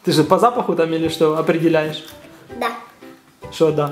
Ты же по запаху там или что определяешь? Да. Что да?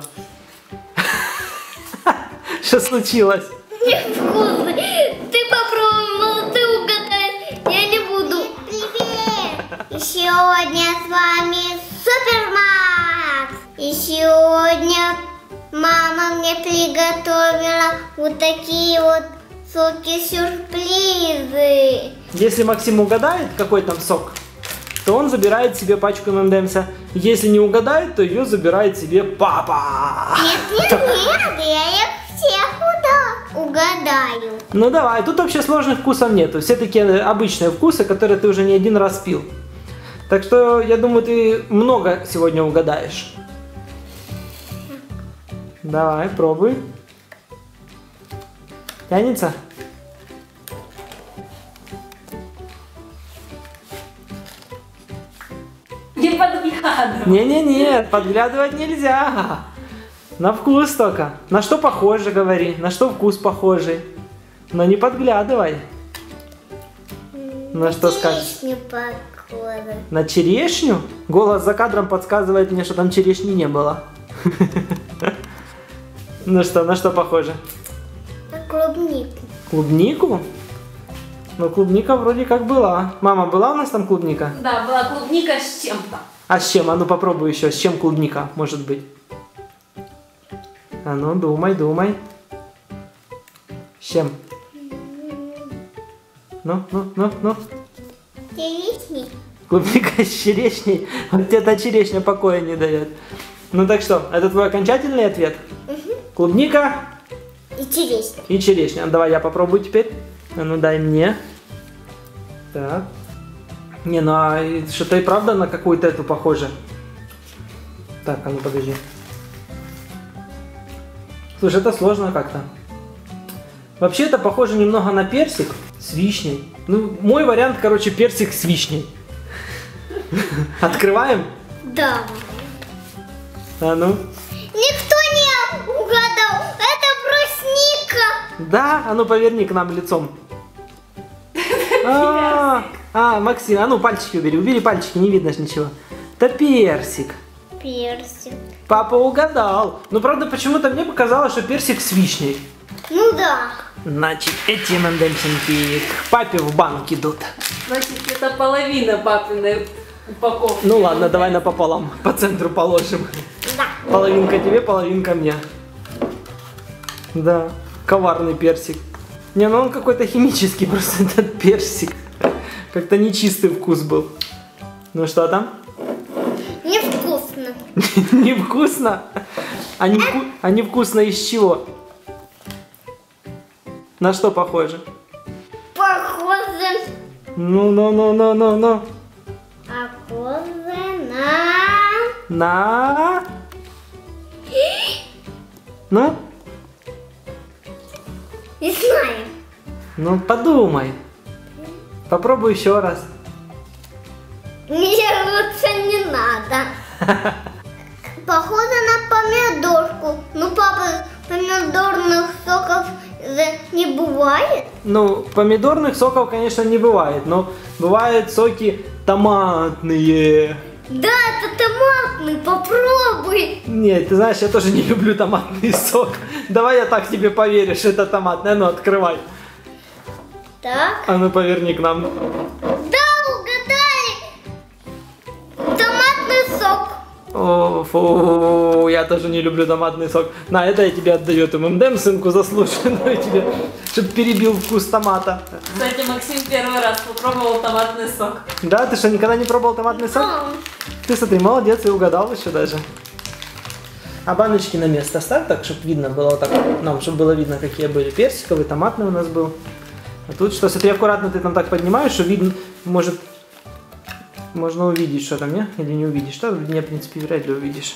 Что случилось? Невкусный. Ты попробуй, но ты угадай. Я не буду. Привет! Сегодня с вами Супермакс. И сегодня мама мне приготовила вот такие вот соки-сюрпризы. Если Максим угадает, какой там сок, то он забирает себе пачку ММДМса. Если не угадает, то ее забирает себе папа. Нет, я их всех угадаю. Ну давай, тут вообще сложных вкусов нету. Все такие обычные вкусы, которые ты уже не один раз пил. Так что я думаю, ты много сегодня угадаешь. Давай, пробуй. Тянется? Не подглядывай. Не-не-не, подглядывать нельзя. На вкус только. На что похоже, говори. На что вкус похожий. Но не подглядывай. На что скажешь? Черешню похоже. На черешню? Голос за кадром подсказывает мне, что там черешни не было. Ну что, на что похоже? На клубнику. Клубнику? Ну, клубника вроде как была. Мама, была у нас там клубника? Да, была клубника с чем-то. А с чем? А ну попробуй еще. С чем клубника может быть? А ну, думай, думай. С чем? Ну. Черешни. Клубника с черешней. Вот тебе-то черешня покоя не дает. Ну так что, это твой окончательный ответ? Клубника И черешня. и черешня. Давай я попробую теперь. А ну дай мне. Так. Не, ну а что-то и правда на какую-то эту похоже. Так, а ну подожди. Слушай, это сложно как-то. Вообще это похоже немного на персик с вишней. Ну, мой вариант, короче, персик с вишней. Открываем? Да. А ну. Никто не угадал. Это брусника. Да? А ну поверни к нам лицом. Максим, а ну пальчики убери. Убери пальчики, не видно ж ничего. Это персик. Персик. Папа угадал. Но правда почему-то мне показалось, что персик с вишней. Ну да. Значит, эти мандельсинки к папе в банк идут. Значит, это половина папиной упаковки. Ну ладно, давай напополам. По центру положим. Да. Половинка тебе, половинка мне. Да, коварный персик. Не, ну он какой-то химический просто этот персик. Как-то нечистый вкус был. Ну что там? Невкусно. Невкусно? А невкусно из чего? На что похоже? Похоже. Ну. Похоже на... На? Ну? Не знаю. Ну подумай. Попробуй еще раз. Мне лучше не надо. Похоже на помидорку. Ну, папа, помидорных соков не бывает. Ну, помидорных соков, конечно, не бывает, но бывают соки томатные. Да, это томатный, попробуй. Нет, ты знаешь, я тоже не люблю томатный сок. Давай я так тебе поверю, что это томатный. А ну, открывай. Так. А ну, поверни к нам. Да, угадали. Томатный сок. О, фу, я тоже не люблю томатный сок. На, это я тебе отдаю, эту ММДМ, сынку, заслуженную тебе, чтобы перебил вкус томата. Кстати, Максим первый раз попробовал томатный сок. Да, ты что, никогда не пробовал томатный сок? Ты смотри, молодец, и угадал еще даже. А баночки на место ставь так, чтобы видно было вот так, нам, чтобы было видно, какие были. Персиковый, томатный у нас был. А тут что, смотри, аккуратно ты там так поднимаешь, что видно, может, можно увидеть, что там, не? Или не увидишь? Что? Меня, в принципе, вряд ли увидишь.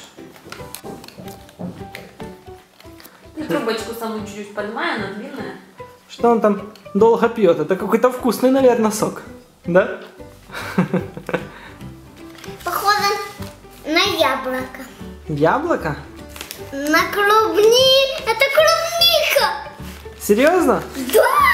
Ты трубочку саму чуть-чуть поднимай, она длинная. Что он там долго пьет? Это какой-то вкусный, наверное, сок. Да? Похоже на яблоко. Яблоко? На клубнику. Это клубника. Серьезно?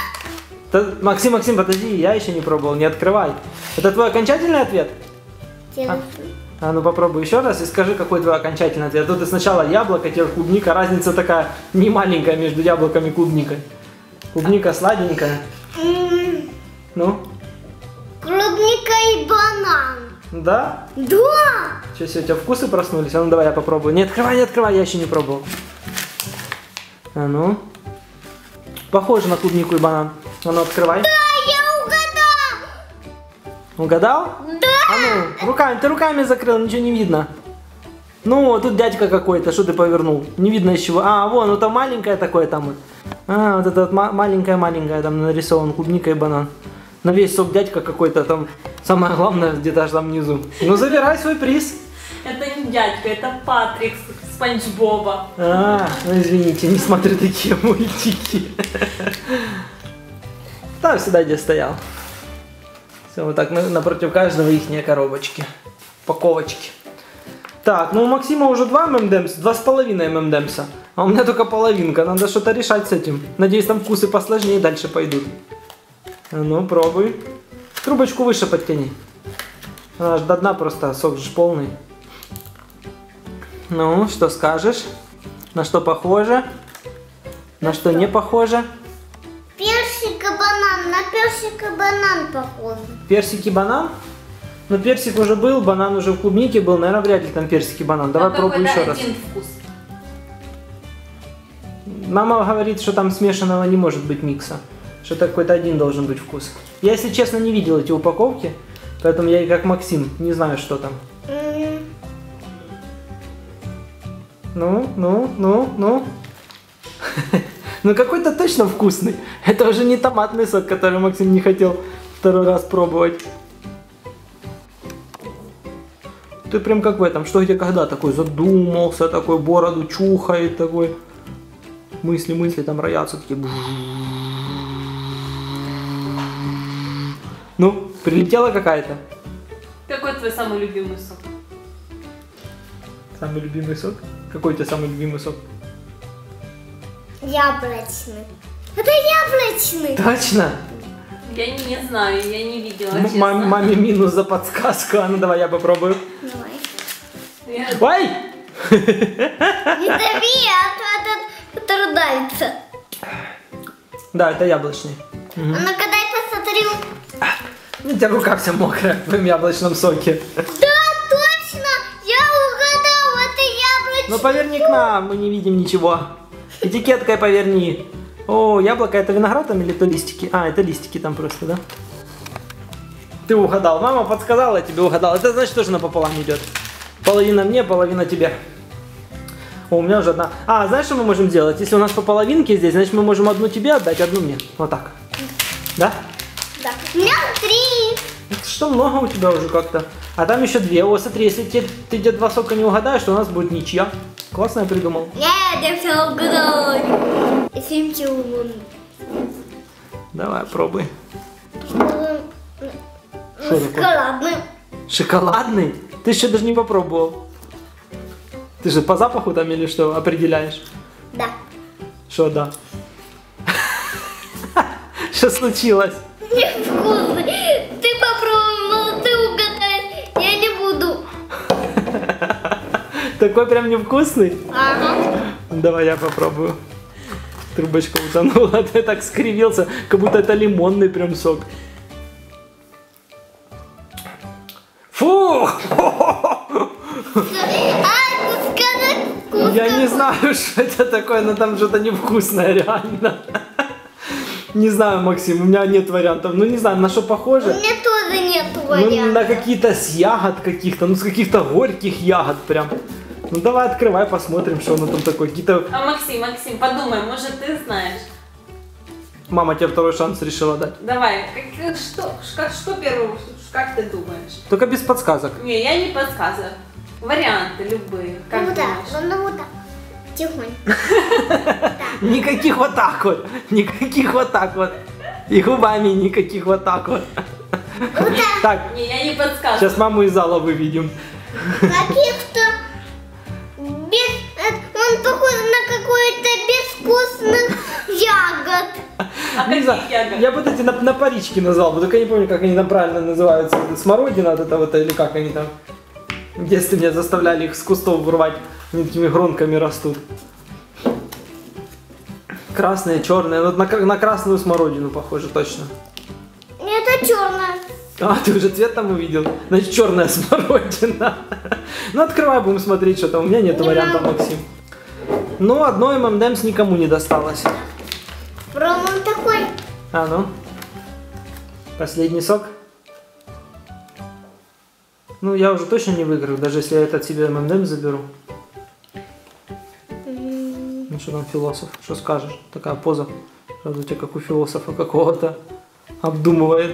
Да. Максим, подожди, я еще не пробовал, не открывай. Это твой окончательный ответ? А ну попробуй еще раз и скажи, какой твой окончательный ответ. Тут и сначала яблоко, теперь клубника. Разница такая не маленькая между яблоком и клубникой. Клубника сладенькая. Ну? Клубника и банан. Да? Да. Сейчас у тебя вкусы проснулись? А ну давай я попробую. Не открывай, я еще не пробовал. А ну. Похоже на клубнику и банан. А ну открывай. Да, я угадал. Угадал? Да. А ну, ты руками закрыл, ничего не видно. Ну, тут дядька какой-то, что ты повернул? Не видно из чего. А, вон, это маленькое такое там вот. А, вот это вот маленькое, там нарисован клубника и банан. На весь сок дядька какой-то там, самое главное, где-то аж там внизу. Ну, забирай свой приз. Это не дядька, это Патрик с Спанч Боба. А, ну извините, не смотрю такие мультики. Там всегда где стоял. Все, вот так напротив каждого ихние коробочки, упаковочки. Так, ну у Максима уже 2 ММДМС, 2,5 ММДМСа, а у меня только половинка, надо что-то решать с этим. Надеюсь, там вкусы посложнее дальше пойдут. Ну, пробуй. Трубочку выше подтяни. Она же до дна просто, сок же полный. Ну, что скажешь? На что похоже? На что не похоже? Персик и банан. На персик и банан похож. Персик и банан? Ну, персик уже был, банан уже в клубнике был. Наверное, вряд ли там персик и банан. Давай пробуй еще раз. Один вкус. Мама говорит, что там смешанного не может быть микса. Что какой-то один должен быть вкус. Я, если честно, не видел эти упаковки. Поэтому я и как Максим, не знаю, что там. Ну. Ну какой-то точно вкусный. Это уже не томатный сок, который Максим не хотел второй раз пробовать. Ты прям как в этом, что где когда такой задумался, такой бороду чухает, такой. Мысли там роятся, такие. Ну, прилетела какая-то. Какой твой самый любимый сок? Самый любимый сок? Какой у тебя самый любимый сок? Яблочный. Это яблочный. Точно? Я не знаю, я не видела, Ну, честно. маме минус за подсказку. А ну давай я попробую. Давай. Ой! Не дави, а то этот который давится. Да, это яблочный. А ну-ка дай посмотрю. У тебя рука вся мокрая в твоем яблочном соке. Да, точно! Я угадал, это яблочный. Ну поверни к нам, мы не видим ничего. Этикеткой поверни. О, яблоко это виноград там или это листики? А, это листики там просто, да? Ты угадал. Мама подсказала, я тебе угадал. Это значит тоже напополам идет. Половина мне, половина тебе. О, у меня уже одна. А, знаешь, что мы можем делать? Если у нас по половинке здесь, значит мы можем одну тебе отдать, одну мне. Вот так. Да? Да. У меня 3. Это что, много у тебя уже как-то? А там еще 2. О, смотри, если ты где 2 сока не угадаешь, то у нас будет ничья. Классно я придумал. Нет, я все угадал. Давай, пробуй. Что такое? Шоколадный. Шоколадный? Ты еще даже не попробовал. Ты же по запаху там или что определяешь? Да. Что да? Что случилось? Невкусный. Ты попробуй, но ты угадай. Я не буду. Такой прям невкусный? Ага. Давай я попробую. Трубочка утонула, ты так скривился, как будто это лимонный прям сок. Фу! Я не знаю, что это такое, но там что-то невкусное, реально. Не знаю, Максим, у меня нет вариантов. Ну не знаю, на что У похоже. меня тоже нет Ну, вариантов. на какие-то с ягод каких-то, ну с каких-то горьких ягод прям. Ну давай открывай, посмотрим, что оно там такое. Какие-то... А Максим, подумай, может ты знаешь? Мама тебе второй шанс решила дать. Давай, что первое, как ты думаешь? Только без подсказок. Не, я не подсказываю. Варианты любые, как Ну вот так, думаешь? ну вот так. Тихонько. Никаких вот так вот. Никаких вот так вот. И губами никаких вот так вот. Вот так. Так, Не, я не подсказываю. сейчас маму из зала выведем. Каких-то он похож на какой-то безвкусных ягод. А Не знаю, каких ягод? я бы эти на парички назвал, только я не помню, как они там правильно называются. Смородина вот это вот, или как они там. В детстве меня заставляли их с кустов вырвать, они такими гронками растут. Красные, черные, вот на красную смородину похоже точно. Это черная. А, ты уже цвет там увидел? Значит, черная смородина. Ну, открывай, будем смотреть, что там. У меня нет варианта, Максим. Ну, одной ММДМС никому не досталось. Пробуем такой. А, ну. Последний сок. Ну, я уже точно не выиграю, даже если я этот себе ММДМС заберу. Ну, что там философ? Что скажешь? Такая поза. Сразу у тебя как у философа какого-то. Обдумывает.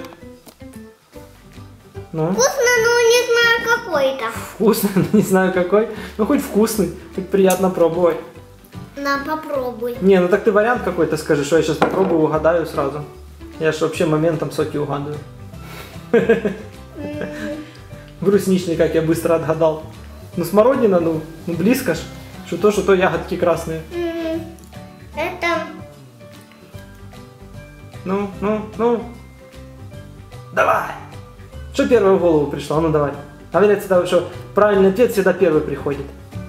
Ну? Вкусно, но не знаю какой-то. Вкусно, не знаю какой. Ну, хоть вкусный, хоть приятно пробовать. На, попробуй. Не, ну так ты вариант какой-то скажи, что я сейчас попробую, угадаю сразу. Я же вообще моментом соки угадываю. Брусничный, как я быстро отгадал. Ну, смородина, ну близко ж. Что то ягодки красные. Это Ну. Давай. Что первое в голову пришло? Ну, давай. А говорят всегда, что правильный ответ всегда первый приходит.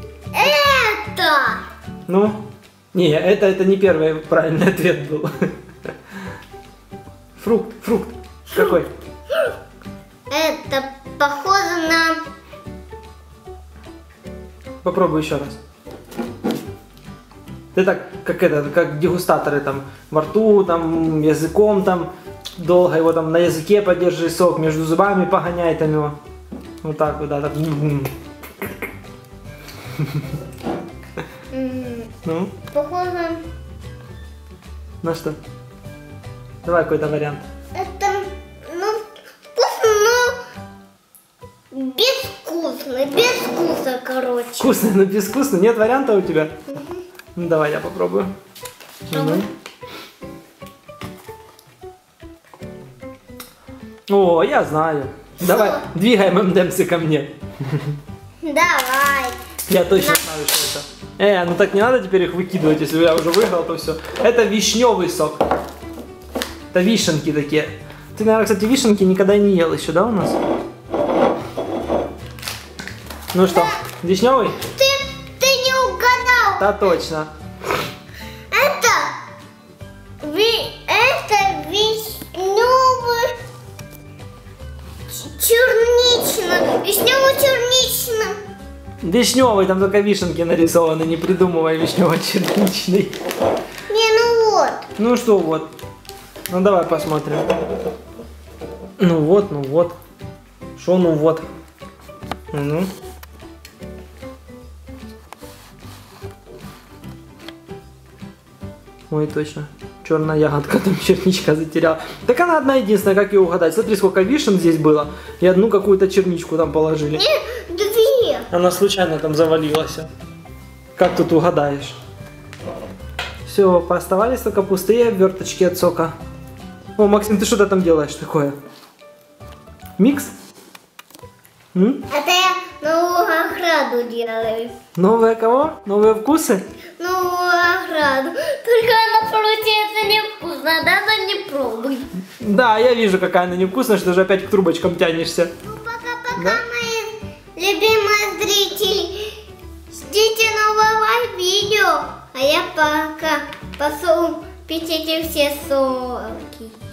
это. Ну? Не, это не первый правильный ответ был. Фрукт. Какой? Это похоже на... Попробуй еще раз. Ты так, как дегустаторы там во рту, там языком там долго его там на языке подержи сок, между зубами погоняй там его. Вот так вот, да, так. Ну, Похоже... на что? Давай какой-то вариант. Это, ну, вкусно, но безвкусно. Без вкуса, короче. Вкусно, но безвкусно. Нет варианта у тебя? Ну, давай я попробую. Пробуй. О, я знаю. Давай, двигай ММДМСы ко мне. Давай. Я точно знаю, что это. Ну так не надо теперь их выкидывать, если я уже выиграл, то все. Это вишневый сок. Это вишенки такие. Ты, наверное, кстати, вишенки никогда не ел еще, да, у нас? Ну что, вишневый? Ты не угадал. Да, точно. Это вишневый чернично. Вишнево-чернично. Вишневый, там только вишенки нарисованы, не придумывай вишнево-черничный. Не, ну вот. Ну что вот. Ну давай посмотрим. Ну вот. Что ну вот? Ну. Ой, точно. Черная ягодка, там черничка затеряла. Так она одна единственная, как ее угадать? Смотри, сколько вишен здесь было. И одну какую-то черничку там положили. Не, две. Она случайно там завалилась. Как тут угадаешь? Все, пооставались только пустые обверточки от сока. О, Максим, ты что-то там делаешь такое? Микс? Это я новую ограду делаю. Новые кого? Новые вкусы? Новую ограду. Только она получается невкусная, да, но не пробуй. Да, я вижу, какая она невкусная, что ты же опять к трубочкам тянешься. Ну, пока-пока, Да? мои любимые зрители. Ждите нового видео. А я пока пошел пить эти все соки.